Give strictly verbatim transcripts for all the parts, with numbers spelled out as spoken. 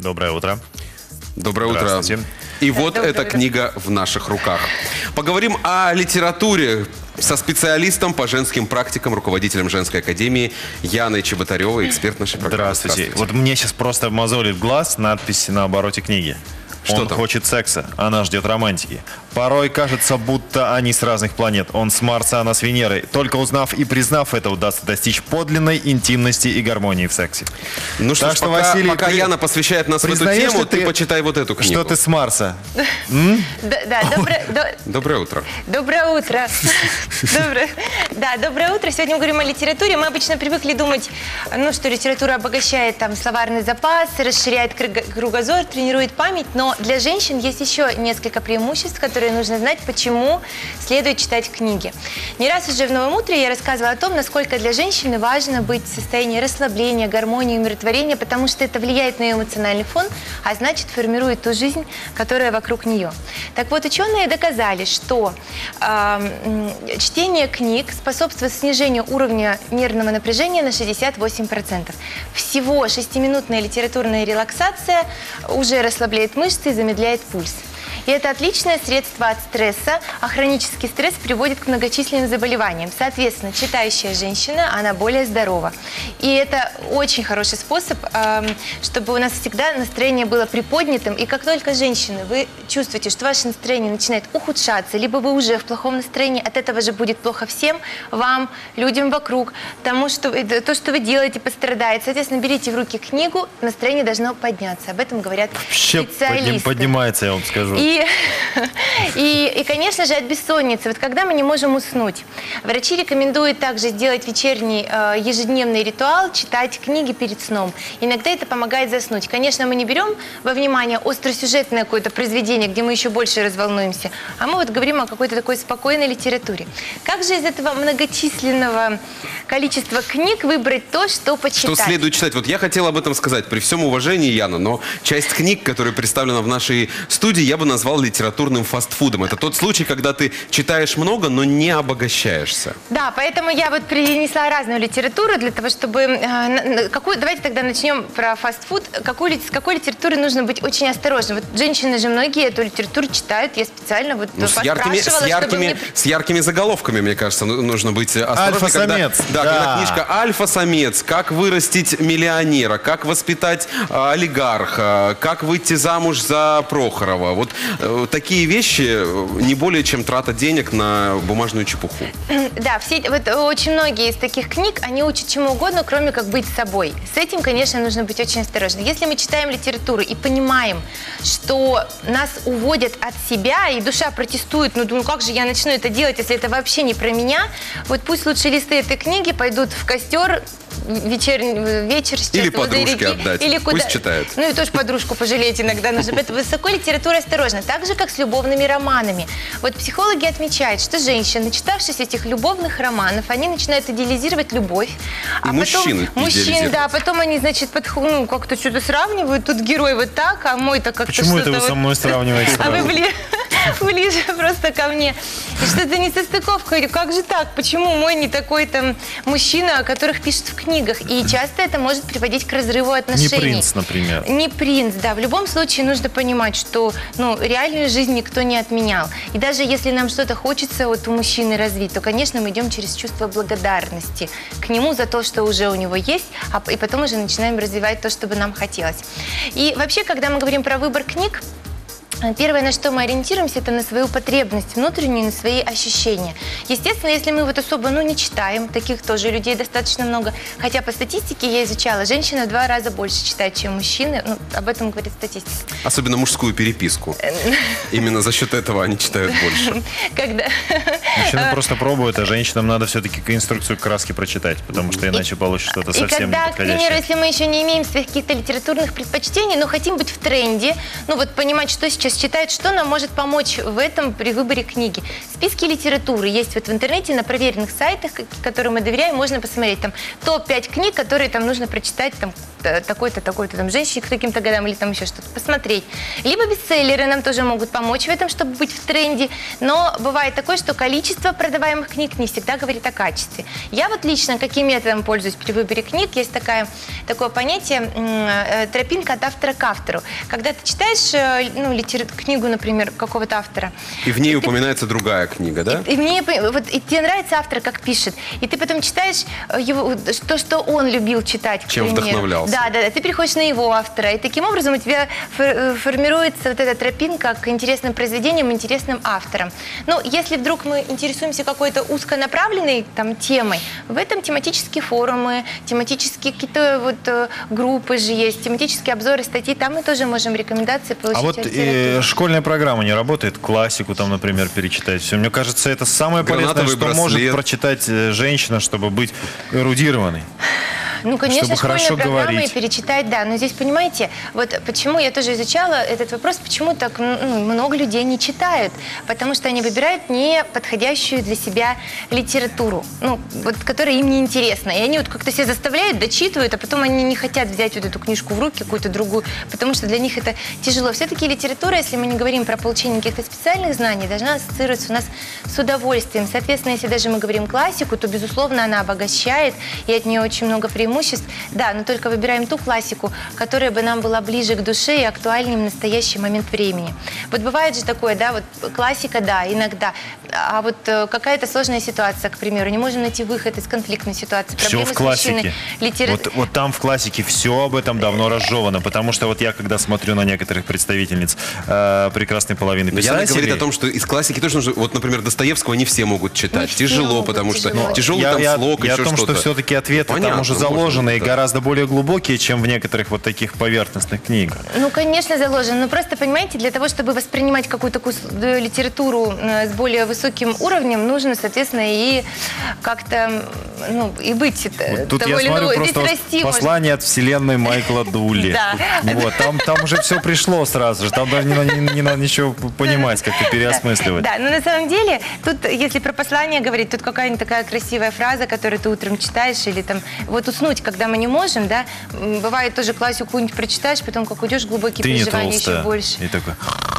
Доброе утро. Доброе утро. И вот эта книга в наших руках. Поговорим о литературе со специалистом по женским практикам, руководителем женской академии Яной Чеботаревой, эксперт нашей программы. Здравствуйте. Здравствуйте. Вот мне сейчас просто мозолит глаз надпись на обороте книги. Что Он там? хочет секса, она ждет романтики. Порой кажется, будто они с разных планет. Он с Марса, она с Венеры. Только узнав и признав это, удастся достичь подлинной интимности и гармонии в сексе. Ну что, ж, что пока, Василий, пока при... Яна посвящает нас в эту признаешь, тему, ты, ты почитай вот эту книгу. Что ты с Марса? Да, доброе... Доброе утро. Доброе утро. Доброе. Да, доброе утро. Сегодня мы говорим о литературе. Мы обычно привыкли думать, ну, что литература обогащает там словарный запас, расширяет кругозор, тренирует память. Но для женщин есть еще несколько преимуществ, которые нужно знать, почему следует читать книги. Не раз уже в «Новом утре» я рассказывала о том, насколько для женщины важно быть в состоянии расслабления, гармонии, умиротворения, потому что это влияет на ее эмоциональный фон, а значит формирует ту жизнь, которая вокруг нее. Так вот, ученые доказали, что э, чтение книг способствует снижению уровня нервного напряжения на шестьдесят восемь процентов. Всего шестиминутная литературная релаксация уже расслабляет мышцы и замедляет пульс. И это отличное средство от стресса, а хронический стресс приводит к многочисленным заболеваниям. Соответственно, читающая женщина, она более здорова. И это очень хороший способ, чтобы у нас всегда настроение было приподнятым. И как только, женщины, вы чувствуете, что ваше настроение начинает ухудшаться, либо вы уже в плохом настроении, от этого же будет плохо всем, вам, людям вокруг, тому, что, то, что вы делаете, пострадает. Соответственно, берите в руки книгу, настроение должно подняться. Об этом говорят Вообще специалисты. Поднимается, я вам скажу. И, и, и, конечно же, от бессонницы. Вот когда мы не можем уснуть, врачи рекомендуют также сделать вечерний э, ежедневный ритуал, читать книги перед сном. Иногда это помогает заснуть. Конечно, мы не берем во внимание остросюжетное какое-то произведение, где мы еще больше разволнуемся, а мы вот говорим о какой-то такой спокойной литературе. Как же из этого многочисленного количества книг выбрать то, что почитать? Что следует читать? Вот я хотел об этом сказать, при всем уважении, Яна, но часть книг, которая представлена в нашей студии, я бы назвал литературным фастфудом. Это тот случай, когда ты читаешь много, но не обогащаешься. Да, поэтому я вот принесла разную литературу для того, чтобы... Э, какую, давайте тогда начнем про фастфуд. Какую, с какой литературой нужно быть очень осторожным? Вот женщины же многие эту литературу читают. Я специально вот ну, с, яркими, с, яркими, мне... с яркими заголовками, мне кажется, нужно быть осторожным. Альфа-самец. Когда, да, да, когда книжка «Альфа-самец», «Как вырастить миллионера», «Как воспитать э, олигарха», «Как выйти замуж за Прохорова». Вот э, такие вещи не более чем трата денег на бумажную чепуху. Да, все, вот очень многие из таких книг, они учат чему угодно, кроме как быть собой. С этим, конечно, нужно быть очень осторожным. Если мы читаем литературу и понимаем, что нас уводят от себя, и душа протестует, ну, ну как же я начну это делать, если это вообще не про меня, вот пусть лучше листы этой книги пойдут в костер, вечер, вечер сейчас или подружке реки, отдать, или куда... пусть читает. Ну и тоже подружку пожалеть иногда нужно. Поэтому высоко литература осторожна. Так же, как с любовными романами. Вот психологи отмечают, что женщины, начитавшись этих любовных романов, они начинают идеализировать любовь. И а мужчины потом, мужчин, да, потом они, значит, подх... ну, как-то что-то сравнивают. Тут герой вот так, а мой-то как-то Почему это вы вот... со мной сравниваете? А вы бли... ближе просто ко мне. И что-то несостыковка. Говорю, как же так? Почему мой не такой там мужчина, о которых пишут в книгах? И часто это может приводить к разрыву отношений. Не принц, например. Не принц, да. В любом случае нужно понимать, что ну, реальную жизнь никто не отменял. И даже если нам что-то хочется вот у мужчины развить, то, конечно, мы идем через чувство благодарности к нему за то, что уже у него есть, а, и потом уже начинаем развивать то, что бы нам хотелось. И вообще, когда мы говорим про выбор книг, первое, на что мы ориентируемся, это на свою потребность внутреннюю, на свои ощущения. Естественно, если мы вот особо ну, не читаем, таких тоже людей достаточно много, хотя по статистике я изучала, женщины в два раза больше читают, чем мужчины, ну, об этом говорит статистика. Особенно мужскую переписку. Именно за счет этого они читают больше. Когда... Мужчины просто пробуют, а женщинам надо все-таки инструкцию краски прочитать, потому что иначе получится что-то совсем неподходящее. И когда, к примеру, если мы еще не имеем своих каких-то литературных предпочтений, но хотим быть в тренде, ну вот понимать, что сейчас читают, что нам может помочь в этом при выборе книги. Списки литературы есть вот в интернете, на проверенных сайтах, которым мы доверяем, можно посмотреть там топ пять книг, которые там нужно прочитать там э, такой-то, такой-то там женщине к таким-то годам или там еще что-то посмотреть. Либо бестселлеры нам тоже могут помочь в этом, чтобы быть в тренде. Но бывает такое, что количество продаваемых книг не всегда говорит о качестве. Я вот лично каким методом пользуюсь при выборе книг? Есть такая, такое понятие э, тропинка от автора к автору. Когда ты читаешь э, ну, литер... книгу, например, какого-то автора. И в ней ты... упоминается другая книга, да? И, и, мне, вот, и тебе нравится автор, как пишет. И ты потом читаешь его, то, что он любил читать, к Чем примеру. вдохновлялся. Да, да, да. Ты переходишь на его автора. И таким образом у тебя формируется вот эта тропинка к интересным произведениям, интересным авторам. Ну, если вдруг мы интересуемся какой-то узконаправленной там темой, в этом тематические форумы, тематические какие-то вот э, группы же есть, тематические обзоры, статьи, там мы тоже можем рекомендации получить. А вот э, школьная программа не работает? Классику там, например, перечитать. Все. Мне кажется, это самое полезное, Гранатовый что браслет. может прочитать э, женщина, чтобы быть эрудированной. Ну, конечно, чтобы школьные хорошо программы говорить. перечитать, да. Но здесь, понимаете, вот почему я тоже изучала этот вопрос, почему так ну, много людей не читают. Потому что они выбирают не подходящую для себя литературу, ну, вот, которая им не интересна. И они вот как-то себя заставляют, дочитывают, а потом они не хотят взять вот эту книжку в руки, какую-то другую, потому что для них это тяжело. Все-таки литература, если мы не говорим про получение каких-то специальных знаний, должна ассоциироваться у нас с удовольствием. Соответственно, если даже мы говорим классику, то, безусловно, она обогащает, и от нее очень много преимуществ. Да, но только выбираем ту классику, которая бы нам была ближе к душе и актуальнее в настоящий момент времени. Вот бывает же такое, да, вот классика, да, иногда, а вот э, какая-то сложная ситуация, к примеру, не можем найти выход из конфликтной ситуации. Все Проблемы в классике. с мужчиной, литера... Вот, вот там в классике все об этом давно разжевано, потому что вот я, когда смотрю на некоторых представительниц э, прекрасной половины Но Яна писателей... говорит о том, что из классики тоже нужно... Вот, например, Достоевского не все могут читать. Не все Тяжело, могут, потому тяжело. что тяжелый я, там я, слог, я еще о том, что-то. что все-таки ответы Ну, там понятно, уже можно, заложены и да. гораздо более глубокие, чем в некоторых вот таких поверхностных книгах. Ну, конечно, заложено. Но просто, понимаете, для того, чтобы воспринимать какую-то кус- э, литературу э, с более высоким уровнем, нужно, соответственно, и как-то, ну, и быть э, Вот тут того я или смотрю иного. просто Здесь вот расти можно. послание от вселенной Майкла Дулли. Да. Вот, там, там уже все пришло сразу же, там даже не, надо- не- не надо ничего понимать, как-то переосмысливать. Да, но на самом деле, тут, если про послание говорить, тут какая-нибудь такая красивая фраза, которую ты утром читаешь, или там, вот уснуть, когда мы не можем, да, м, бывает тоже классику какую-нибудь прочитаешь, потом как уйдешь, глубокие Ты не переживания еще толстая. больше. И такой...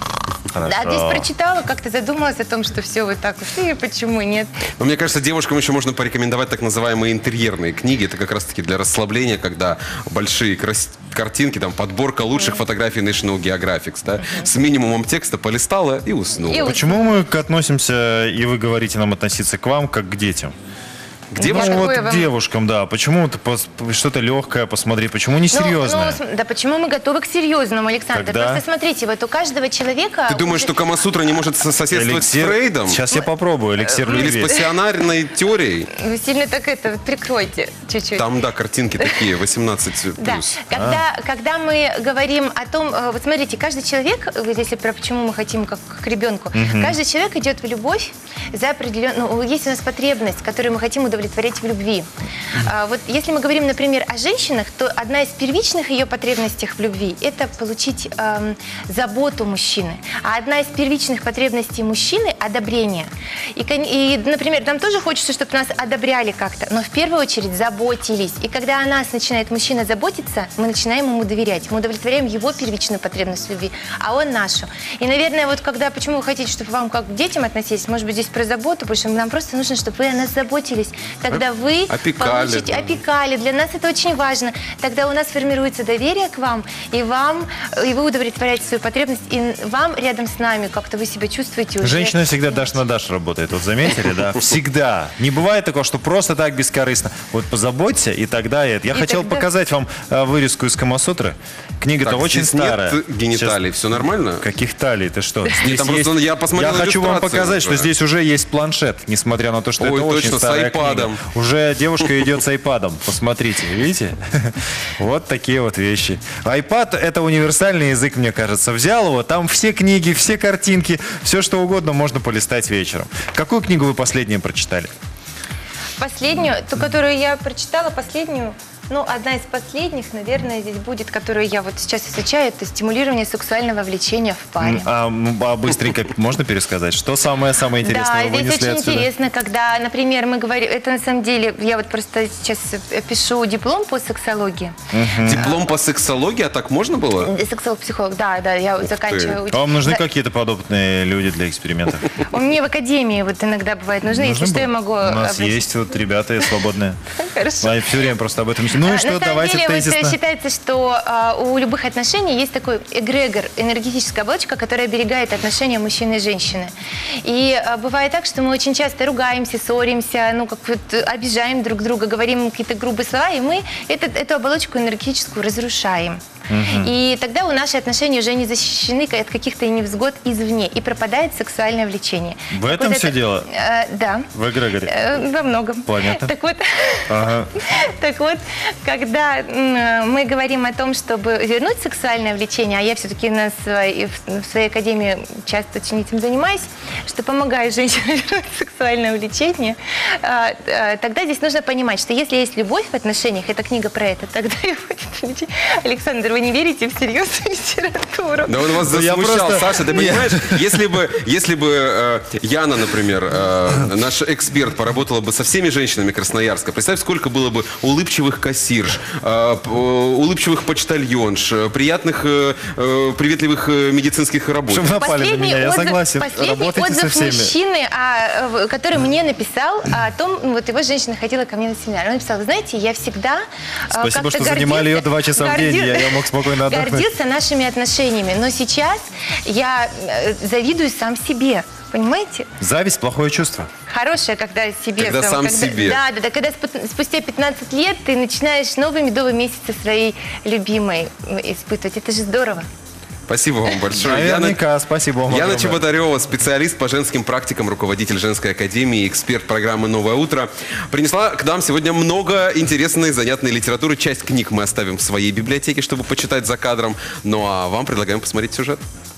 Да, Хорошо. здесь прочитала, как-то задумалась о том, что все вот так вот, и почему нет. Но мне кажется, девушкам еще можно порекомендовать так называемые интерьерные книги. Это как раз-таки для расслабления, когда большие крас- картинки, там, подборка лучших фотографий National Geographic, да, с минимумом текста полистала и уснула. И Почему мы к- относимся, и вы говорите нам относиться к вам, как к детям? К Я девушкам? Ну, какое вот вам- к девушкам, да. Почему ты пос- что-то легкое посмотри, почему не Ну, серьезное? ну, см- да почему мы готовы к серьезному, Александр? Когда? Просто смотрите, вот у каждого человека... Ты думаешь, уже- что Камасутра не может со- соседствовать с Фрейдом? Сейчас я попробую, эликсир Или с любви. пассионарной теорией? Вы сильно так это, вот прикройте чуть-чуть. Там, да, картинки такие, восемнадцать Да, плюс. когда, когда мы говорим о том, э, вот смотрите, каждый человек, вот если про почему мы хотим как к ребенку, каждый человек идет в любовь за определенную, ну, есть у нас потребность, которую мы хотим удовлетворять в любви. А, вот если мы говорим, например, о женщинах, то одна из первичных ее потребностей в любви – это получить эм, заботу мужчины, а одна из первичных потребностей мужчины – одобрение. И, кон- и, например, нам тоже хочется, чтобы нас одобряли как-то, но в первую очередь заботились. И когда о нас начинает мужчина заботиться, мы начинаем ему доверять. Мы удовлетворяем его первичную потребность в любви, а он нашу. И, наверное, вот когда, почему вы хотите, чтобы вам как к детям относились, может быть, здесь про заботу, потому что нам просто нужно, чтобы вы о нас заботились. Тогда вы Опекали, получите, да. опекали. Для нас это очень важно. Тогда у нас формируется доверие к вам, и вам, и вы удовлетворяете свою потребность, и вам рядом с нами как-то вы себя чувствуете уже. Женщина всегда дашь на дашь работает, вот заметили, да? Всегда. Не бывает такого, что просто так бескорыстно. Вот позаботься, и тогда это. Я И хотел тогда- показать вам э, вырезку из Камасутры. Книга-то Так, очень здесь старая. нет гениталий, все нормально? Сейчас- Каких талий? Ты что? Здесь там просто, я посмотрел хочу вам иллюстрацию показать, что уже. здесь уже есть планшет, несмотря на то, что Ой, это очень точно, с старая айпадом. книга. Уже девушка идет с айпадом. Посмотрите, видите? Вот такие вот вещи. iPad — это универсальный язык, мне кажется. Взял его, там все книги, все картинки, все что угодно можно полистать вечером. Какую книгу вы последнюю прочитали? Последнюю, ту, которую я прочитала, последнюю, Ну, одна из последних, наверное, здесь будет, которую я вот сейчас изучаю, это стимулирование сексуального влечения в паре. А, м, а быстренько можно пересказать? Что самое-самое интересное Да, вы здесь вынесли очень отсюда? интересно, когда, например, мы говорим, это на самом деле, я вот просто сейчас пишу диплом по сексологии. Диплом по сексологии, а так можно было? Сексолог-психолог, да, да, я вот заканчиваю. А вам нужны Да. какие-то подобные люди для экспериментов? У меня в академии вот иногда бывает нужны, если Нужны что, бы? я могу... У нас обратиться. есть вот ребята свободные. Хорошо. Они все время просто об этом мечтают. Ну и А, что, на самом давайте деле, вот, э, тезисно. считается, что а, у любых отношений есть такой эгрегор, энергетическая оболочка, которая оберегает отношения мужчины и женщины. И а, бывает так, что мы очень часто ругаемся, ссоримся, ну, как вот, обижаем друг друга, говорим какие-то грубые слова, и мы этот, эту оболочку энергетическую разрушаем. И тогда у наши отношения уже не защищены от каких-то невзгод извне, и пропадает сексуальное влечение. В Так этом вот все это- дело? э, да. В эгрегоре? Э, Во многом. Понятно. Так вот, Ага. так вот, когда м, мы говорим о том, чтобы вернуть сексуальное влечение, а я все-таки на своей, в своей академии часто очень этим занимаюсь, что помогаю женщинам вернуть сексуальное влечение, а, а, тогда здесь нужно понимать, что если есть любовь в отношениях, эта книга про это, тогда и будет влечение. Александр, вы не верите в серьезную литературу? Да он вас Ну, я засмущал, просто- Саша, ты понимаешь, если бы, если бы э, Яна, например, э, наш эксперт, поработала бы со всеми женщинами Красноярска, представь, сколько было бы улыбчивых кассирш, э, п- улыбчивых почтальонш, э, приятных, э, э, приветливых э, медицинских работников. Чтобы напали на меня, я отзыв, согласен. последний Работайте со отзыв всеми. мужчины, а, в- который мне написал о том, вот его женщина ходила ко мне на семинар. Он написал: вы знаете, я всегда а, Спасибо, как-то что занимали ее два часа в день, гордил- я- я мог спокойно отдохнуть. гордился нашими отношениями. Но сейчас я э, завидую сам себе. Понимаете? Зависть – плохое чувство. Хорошее, когда себе... Когда там, сам себе. Да, да, да. Когда спу- спустя пятнадцать лет ты начинаешь новые медовые месяцы своей любимой м, испытывать. Это же здорово. Спасибо вам большое. Яна- Наверняка, спасибо вам Яна огромное. Чеботарева, специалист по женским практикам, руководитель женской академии, эксперт программы «Новое утро», принесла к нам сегодня много интересной, занятной литературы. Часть книг мы оставим в своей библиотеке, чтобы почитать за кадром. Ну а вам предлагаем посмотреть сюжет.